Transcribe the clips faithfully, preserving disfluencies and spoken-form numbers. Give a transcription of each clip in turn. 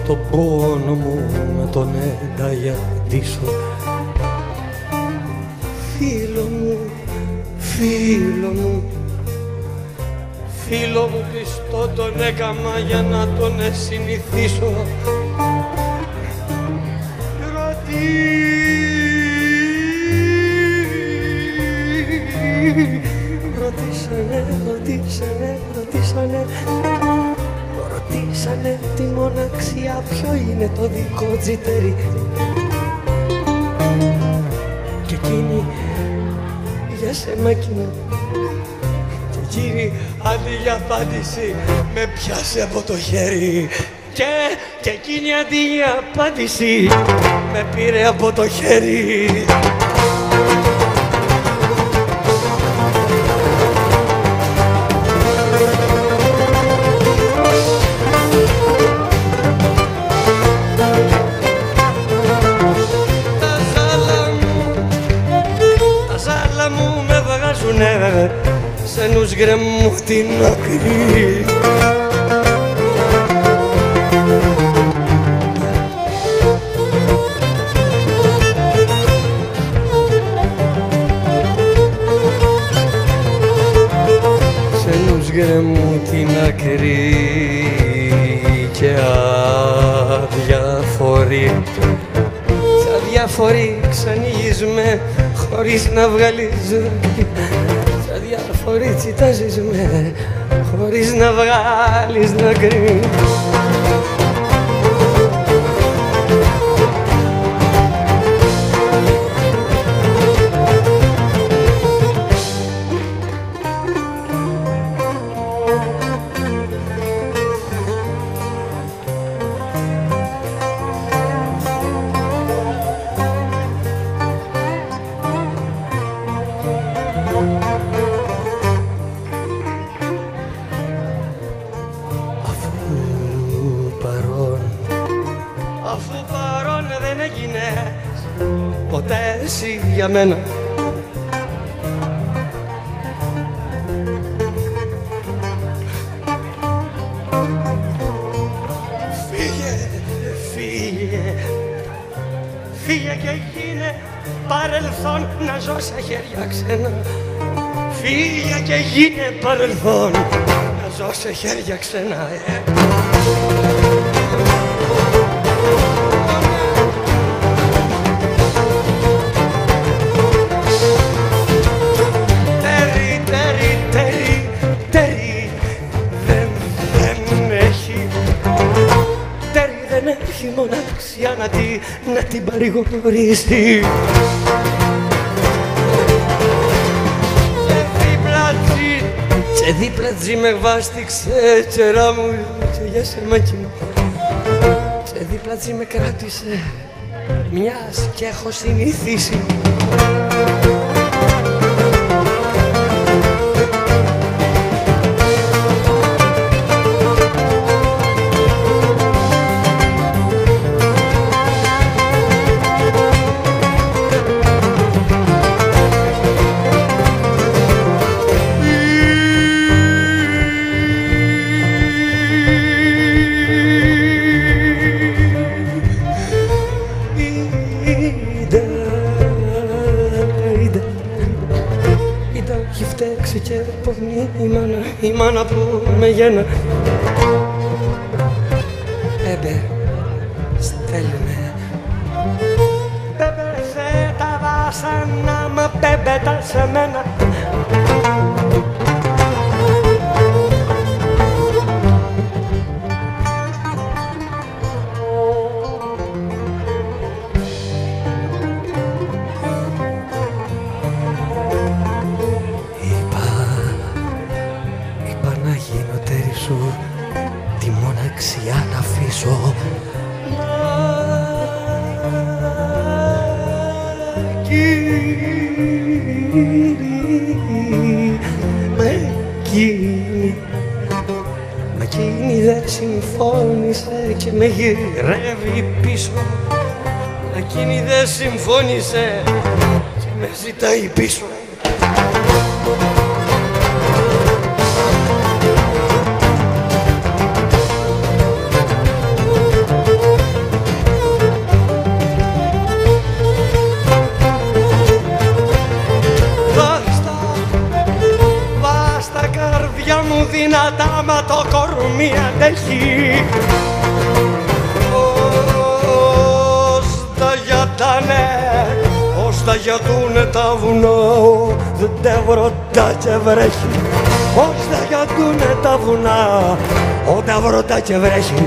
τον πόνο μου με τον ενταγιαντήσω. Φίλο μου, φίλο μου, φίλο μου πιστό τον έκαμα για να τον συνηθίσω. Ρωτήσανε, ρωτήσανε, ρωτήσανε, ρωτήσανε τη μοναξιά ποιο είναι το δικό τζιτερί. Και εκείνη για σεμάκι και κύριε αντί για απάντηση με πιάσε από το χέρι. Και, και εκείνη αντί για απάντηση με πήρε από το χέρι. Σε νους γκρεμού την άκρη. Σε νους γκρεμού την άκρη και αδιαφορεί. Σ' αδιαφορεί ξανοίγεις με χωρίς να βγάλεις ζωή. Αδιαφορεί τσιτάζεις με χωρίς να βγάλεις δάκρυ. Ποτέ εσύ για μένα. Φύγε, φύγε, φύγε και γίνε παρελθόν να ζω σε χέρια ξένα. Φύγε και γίνε παρελθόν να ζω σε χέρια ξένα. ε. Έχει μοναξιά να, τη, να την παρηγορήσει. Και δίπλα τσι, και δίπλα τσι με βάστηξε τσερά μου και για σε μακινό. Και δίπλα τσι με κράτησε μιας και έχω συνηθίσει. Έχει φταίξει και πονεί η μάνα, η μάνα που με γένα. Μπέμπε, στέλνε. Μπέμπε, θε τα βάσανα, μα μπέμπε τα σε μένα. Τη μοναξιά να αφήσω. Μα εκείνη, μα εκείνη δεν συμφώνησε και με γυρεύει πίσω. Μα εκείνη δεν συμφώνησε και με ζητάει πίσω. δυνατά μα το κορμί αντέχει. Ως τα γιατάνε, ως τα γιατούνε τα βουνό, δεν τα βρωτά και βρέχει. Ως τα γιατούνε τα βουνά, όταν βρωτά και βρέχει.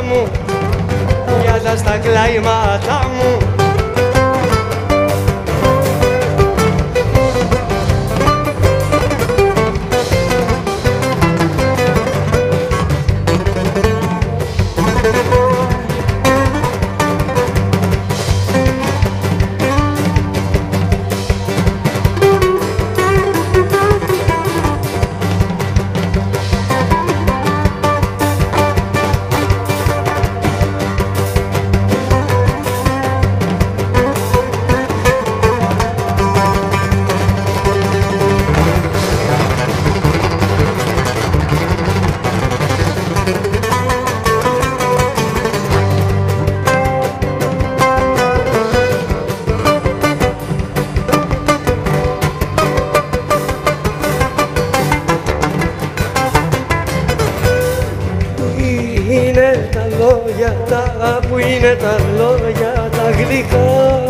Στα κλάιματα μου Είναι τα λόγια τα που είναι τα λόγια τα γλυκά